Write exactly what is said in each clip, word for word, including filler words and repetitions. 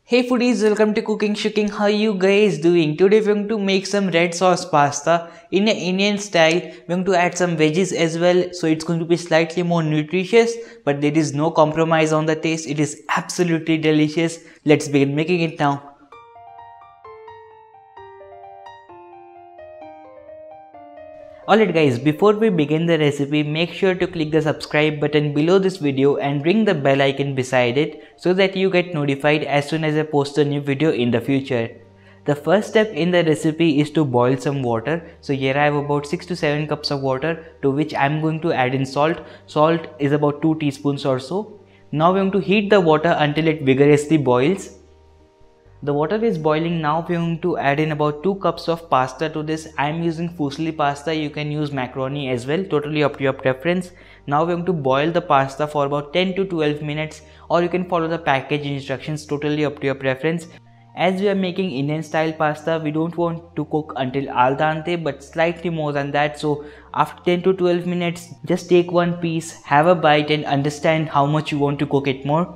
Hey foodies, welcome to CookingShooking. How you guys doing? Today we're going to make some red sauce pasta in an Indian style. We're going to add some veggies as well, so it's going to be slightly more nutritious, but there is no compromise on the taste. It is absolutely delicious. Let's begin making it now. Alright guys, before we begin the recipe, make sure to click the subscribe button below this video and ring the bell icon beside it so that you get notified as soon as I post a new video in the future. The first step in the recipe is to boil some water. So here I have about six to seven cups of water, to which I am going to add in salt. Salt is about two teaspoons or so. Now we are going to heat the water until it vigorously boils. The water is boiling. Now we are going to add in about two cups of pasta to this. I am using Fusilli Pasta. You can use macaroni as well, totally up to your preference. Now we are going to boil the pasta for about ten to twelve minutes, or you can follow the package instructions, totally up to your preference. As we are making Indian style pasta, we don't want to cook until al dente, but slightly more than that. So after ten to twelve minutes, just take one piece, have a bite and understand how much you want to cook it more.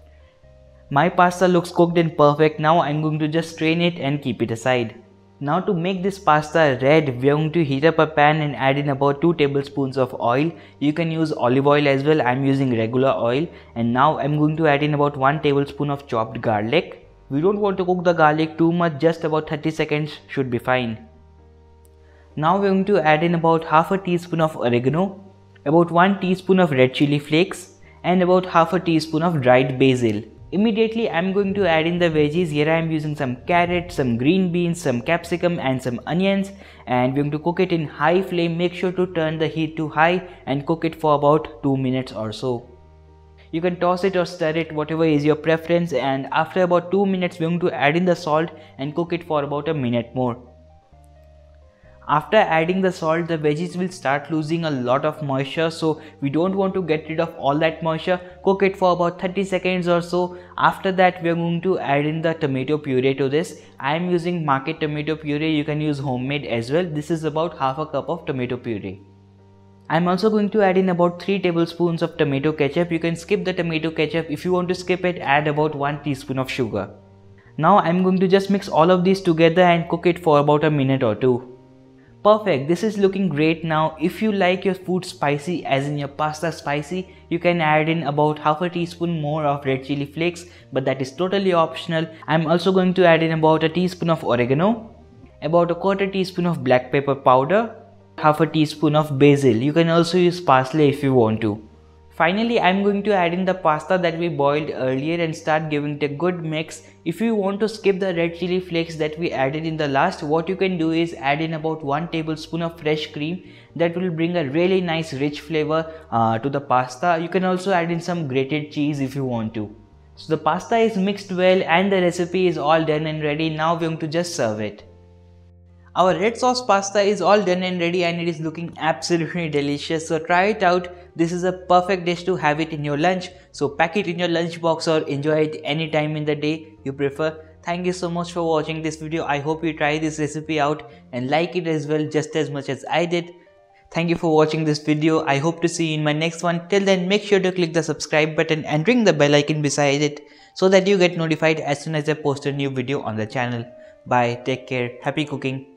My pasta looks cooked and perfect. Now I'm going to just strain it and keep it aside. Now to make this pasta red, we are going to heat up a pan and add in about two tablespoons of oil. You can use olive oil as well. I'm using regular oil. And now I'm going to add in about one tablespoon of chopped garlic. We don't want to cook the garlic too much, just about thirty seconds should be fine. Now we're going to add in about half a teaspoon of oregano, about one teaspoon of red chili flakes, and about half a teaspoon of dried basil. Immediately I'm going to add in the veggies. Here I am using some carrots, some green beans, some capsicum and some onions, and we're going to cook it in high flame. Make sure to turn the heat to high and cook it for about two minutes or so. You can toss it or stir it, whatever is your preference, and after about two minutes we're going to add in the salt and cook it for about a minute more. After adding the salt, the veggies will start losing a lot of moisture, so we don't want to get rid of all that moisture. Cook it for about thirty seconds or so. After that we are going to add in the tomato puree to this. I am using market tomato puree. You can use homemade as well. This is about half a cup of tomato puree. I am also going to add in about three tablespoons of tomato ketchup. You can skip the tomato ketchup. If you want to skip it, add about one teaspoon of sugar. Now I am going to just mix all of these together and cook it for about a minute or two. Perfect, this is looking great now. If you like your food spicy, as in your pasta spicy, you can add in about half a teaspoon more of red chili flakes, but that is totally optional. I'm also going to add in about a teaspoon of oregano, about a quarter teaspoon of black pepper powder, half a teaspoon of basil. You can also use parsley if you want to. Finally, I'm going to add in the pasta that we boiled earlier and start giving it a good mix. If you want to skip the red chili flakes that we added in the last, what you can do is add in about one tablespoon of fresh cream. That will bring a really nice rich flavor uh, to the pasta. You can also add in some grated cheese if you want to. So the pasta is mixed well and the recipe is all done and ready. Now we're going to just serve it. Our red sauce pasta is all done and ready, and it is looking absolutely delicious. So try it out. This is a perfect dish to have it in your lunch. So pack it in your lunch box or enjoy it anytime in the day you prefer. Thank you so much for watching this video. I hope you try this recipe out and like it as well, just as much as I did. Thank you for watching this video. I hope to see you in my next one. Till then, make sure to click the subscribe button and ring the bell icon beside it so that you get notified as soon as I post a new video on the channel. Bye, take care, happy cooking.